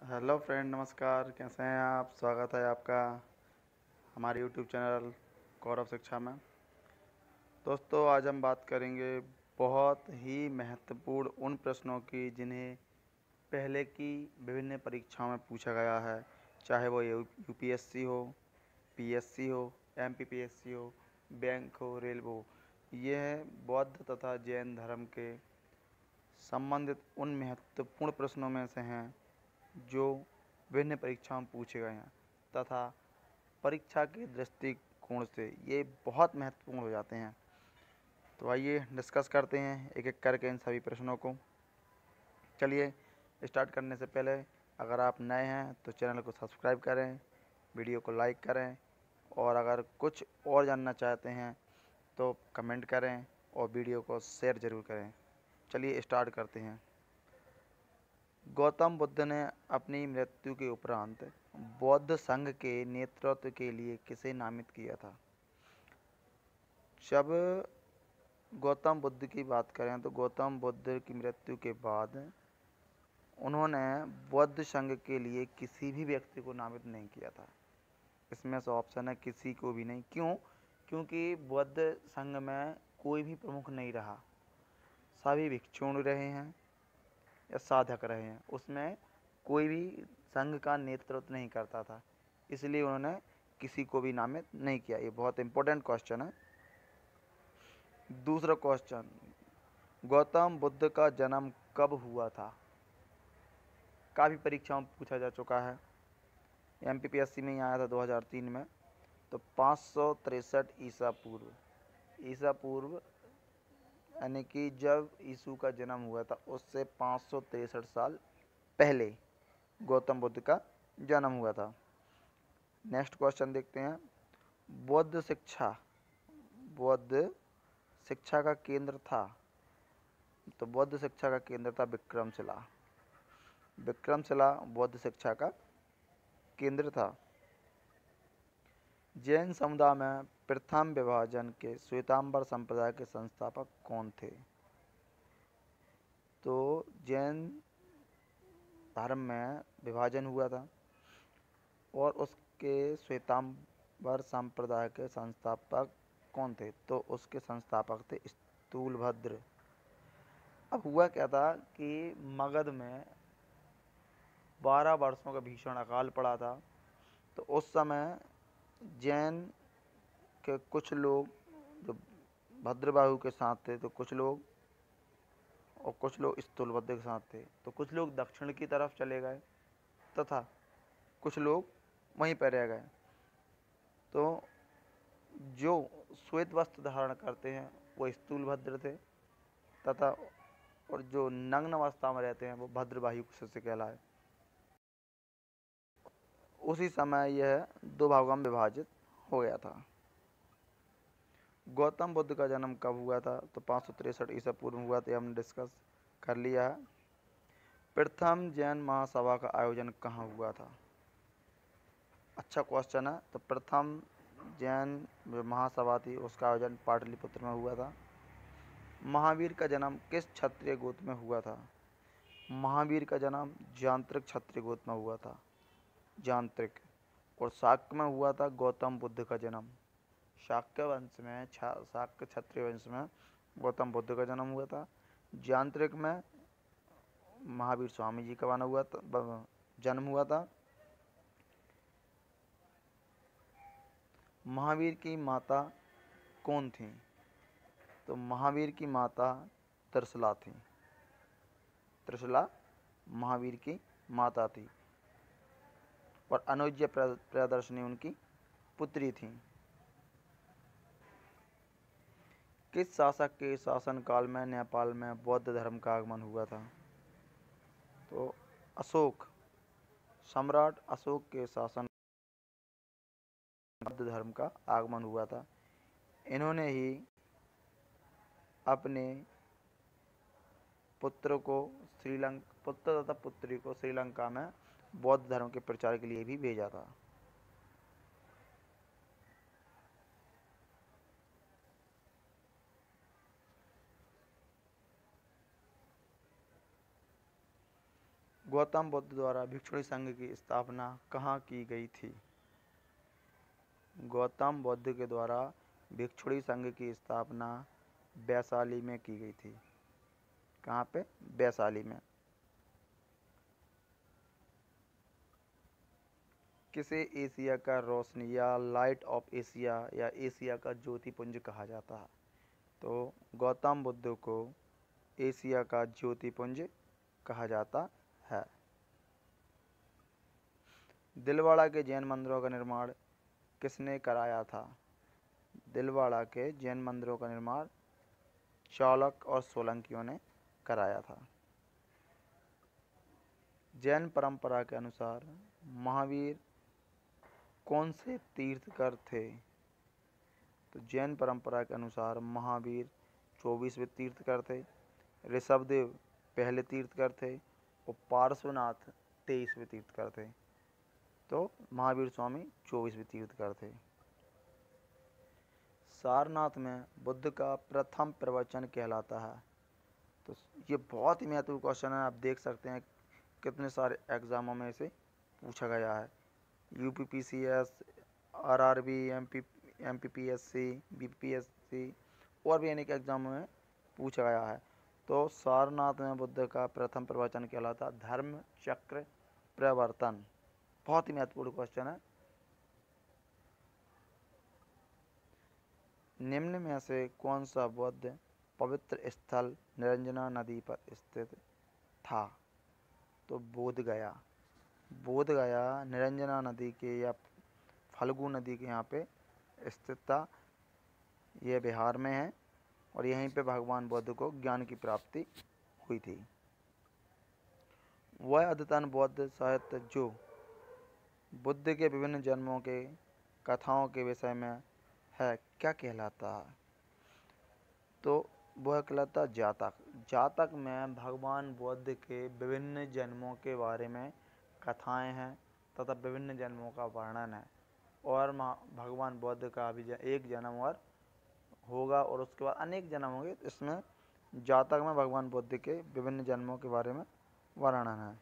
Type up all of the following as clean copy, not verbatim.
Hello friend, नमस्कार। कैसे हैं आप? स्वागत है आपका हमारे यूट्यूब चैनल गौरव शिक्षा में। दोस्तों, आज हम बात करेंगे बहुत ही महत्वपूर्ण उन प्रश्नों की जिन्हें पहले की विभिन्न परीक्षाओं में पूछा गया है, चाहे वो यूपीएससी हो, पीएससी हो, एमपीपीएससी हो, बैंक हो, रेलवे हो। यह बौद्ध तथा जैन धर्म के संबंधित उन महत्वपूर्ण प्रश्नों में से हैं जो विभिन्न परीक्षाओं में पूछे गए हैं तथा परीक्षा के दृष्टिकोण से ये बहुत महत्वपूर्ण हो जाते हैं। तो आइए डिस्कस करते हैं एक एक करके इन सभी प्रश्नों को। चलिए, स्टार्ट करने से पहले अगर आप नए हैं तो चैनल को सब्सक्राइब करें, वीडियो को लाइक करें और अगर कुछ और जानना चाहते हैं तो कमेंट करें और वीडियो को शेयर ज़रूर करें। चलिए स्टार्ट करते हैं। गौतम बुद्ध ने अपनी मृत्यु के उपरांत बौद्ध संघ के नेतृत्व के लिए किसे नामित किया था? जब गौतम बुद्ध की बात करें तो गौतम बुद्ध की मृत्यु के बाद उन्होंने बौद्ध संघ के लिए किसी भी व्यक्ति को नामित नहीं किया था। इसमें से ऑप्शन है किसी को भी नहीं। क्यों? क्योंकि बौद्ध संघ में कोई भी प्रमुख नहीं रहा, सभी भिक्षु रहे हैं या साधक रहे हैं, उसमें कोई भी संघ का नेतृत्व नहीं करता था, इसलिए उन्होंने किसी को भी नामित नहीं किया। ये बहुत इंपॉर्टेंट क्वेश्चन है। दूसरा क्वेश्चन, गौतम बुद्ध का जन्म कब हुआ था? काफ़ी परीक्षाओं में पूछा जा चुका है। एमपीपीएससी में ही आया था 2003 में। तो 563 ईसा पूर्व यानी कि जब यीशु का जन्म हुआ था उससे 563 साल पहले गौतम बुद्ध का जन्म हुआ था। नेक्स्ट क्वेश्चन देखते हैं। बौद्ध शिक्षा का केंद्र था। तो बौद्ध शिक्षा का केंद्र था विक्रमशिला। विक्रमशिला बौद्ध शिक्षा का केंद्र था। जैन समुदाय में प्रथम विभाजन के श्वेतांबर संप्रदाय के संस्थापक कौन थे? तो जैन धर्म में विभाजन हुआ था और उसके श्वेतांबर संप्रदाय के संस्थापक कौन थे? तो उसके संस्थापक थे स्थूलभद्र। अब हुआ क्या था कि मगध में 12 वर्षों का भीषण अकाल पड़ा था। तो उस समय जैन के कुछ लोग जो भद्रबाहु के साथ थे, तो कुछ लोग और कुछ लोग स्थूलभद्र के साथ थे। तो कुछ लोग दक्षिण की तरफ चले गए तथा कुछ लोग वहीं पर रह गए। तो जो श्वेत वस्त्र धारण करते हैं वो स्थूलभद्र थे तथा और जो नग्न अवस्था में रहते हैं वो भद्रबाहु से कहलाए। उसी समय यह दो भागों में विभाजित हो गया था। गौतम बुद्ध का जन्म कब हुआ था? तो 563 ईसा पूर्व हुआ था, हमने डिस्कस कर लिया है। प्रथम जैन महासभा का आयोजन कहाँ हुआ था? अच्छा क्वेश्चन है। तो प्रथम जैन जो महासभा थी उसका आयोजन पाटलिपुत्र में हुआ था। महावीर का जन्म किस क्षत्रिय गोत्र में हुआ था? महावीर का जन्म जांत्रिक क्षत्रिय गोत्र में हुआ था, जांत्रिक। और शाक्य में हुआ था गौतम बुद्ध का जन्म। शाक्य वंश में, शाक्य क्षत्रिय वंश में गौतम बुद्ध का जन्म हुआ था। जांत्रिक में महावीर स्वामी जी का जन्म हुआ था। महावीर की माता कौन थी? तो महावीर की माता त्रिशला थी। त्रिशला महावीर की माता थी और अनुज्ञा प्रियदर्शनी उनकी पुत्री थी। किस शासक के शासनकाल में नेपाल में बौद्ध धर्म का आगमन हुआ था? तो अशोक, सम्राट अशोक के शासन बौद्ध धर्म का आगमन हुआ था। इन्होंने ही अपने पुत्र तथा पुत्री को श्रीलंका में बौद्ध धर्म के प्रचार के लिए भी भेजा था। गौतम बुद्ध द्वारा भिक्षुणी संघ की स्थापना कहाँ की गई थी? गौतम बुद्ध के द्वारा भिक्षुणी संघ की स्थापना वैशाली में की गई थी। कहाँ पे? वैशाली में। किसे एशिया का रोशनी या लाइट ऑफ एशिया या एशिया का ज्योतिपुंज कहा जाता है? तो गौतम बुद्ध को एशिया का ज्योतिपुंज कहा जाता है। दिलवाड़ा के जैन मंदिरों का निर्माण किसने कराया था? दिलवाड़ा के जैन मंदिरों का निर्माण चालुक्य और सोलंकियों ने कराया था। जैन परंपरा के अनुसार महावीर कौन से तीर्थकर थे? तो जैन परंपरा के अनुसार महावीर 24वें तीर्थकर थे, ऋषभदेव पहले तीर्थकर थे और पार्श्वनाथ 23वें तीर्थकर थे। तो महावीर स्वामी 24वें तीर्थकर थे। सारनाथ में बुद्ध का प्रथम प्रवचन कहलाता है। तो ये बहुत ही महत्वपूर्ण क्वेश्चन है, आप देख सकते हैं कितने सारे एग्जामों में इसे पूछा गया है। यूपीपीसीएस, आरआरबी, एमपीपीएससी, बीपीएससी और भी अनेक एग्जामों में पूछा गया है। तो सारनाथ में बुद्ध का प्रथम प्रवचन कहलाता धर्म चक्र प्रवर्तन। बहुत ही महत्वपूर्ण क्वेश्चन है। निम्न में से कौन सा बौद्ध पवित्र स्थल निरंजना नदी पर स्थित था? तो बोध गया। बोध गया निरंजना नदी के या फल्गु नदी के यहाँ पे स्थित था। यह बिहार में है और यहीं पे भगवान बुद्ध को ज्ञान की प्राप्ति हुई थी। वह अद्यतन बौद्ध साहित्य जो बुद्ध के विभिन्न जन्मों के कथाओं के विषय में है क्या कहलाता है? तो वह कहलाता जातक। जातक में भगवान बुद्ध के विभिन्न जन्मों के बारे में कथाएं हैं तथा विभिन्न जन्मों का वर्णन है। और भगवान बुद्ध का भी एक जन्म और होगा और उसके बाद अनेक जन्म होंगे। इसमें जातक में भगवान बुद्ध के विभिन्न जन्मों के बारे में वर्णन है।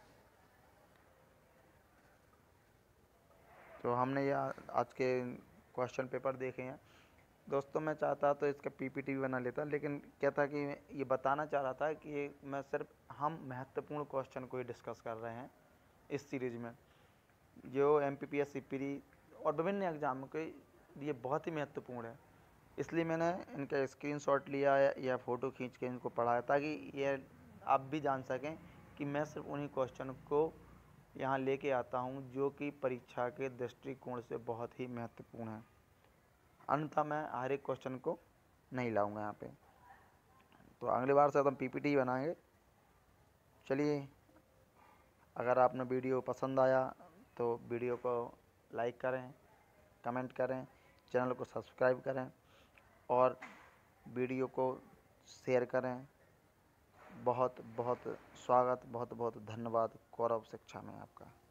तो हमने ये आज के क्वेश्चन पेपर देखे हैं। दोस्तों मैं चाहता तो इसका पीपीटी भी बना लेता, लेकिन क्या था कि ये बताना चाह रहा था कि मैं सिर्फ हम महत्वपूर्ण क्वेश्चन को ही डिस्कस कर रहे हैं इस सीरीज में, जो एमपीपीएससी प्री और विभिन्न एग्जाम के लिए बहुत ही महत्वपूर्ण है। इसलिए मैंने इनका स्क्रीनशॉट लिया या फ़ोटो खींच के इनको पढ़ाया ताकि ये आप भी जान सकें कि मैं सिर्फ उन्हीं क्वेश्चन को यहाँ लेके आता हूँ जो कि परीक्षा के दृष्टिकोण से बहुत ही महत्वपूर्ण है। अन्यथा मैं हर एक क्वेश्चन को नहीं लाऊंगा यहाँ पे। तो अगली बार से हम पीपीटी बनाएंगे। चलिए, अगर आपने वीडियो पसंद आया तो वीडियो को लाइक करें, कमेंट करें, चैनल को सब्सक्राइब करें और वीडियो को शेयर करें। बहुत बहुत स्वागत, बहुत बहुत धन्यवाद कौरव शिक्षा में आपका।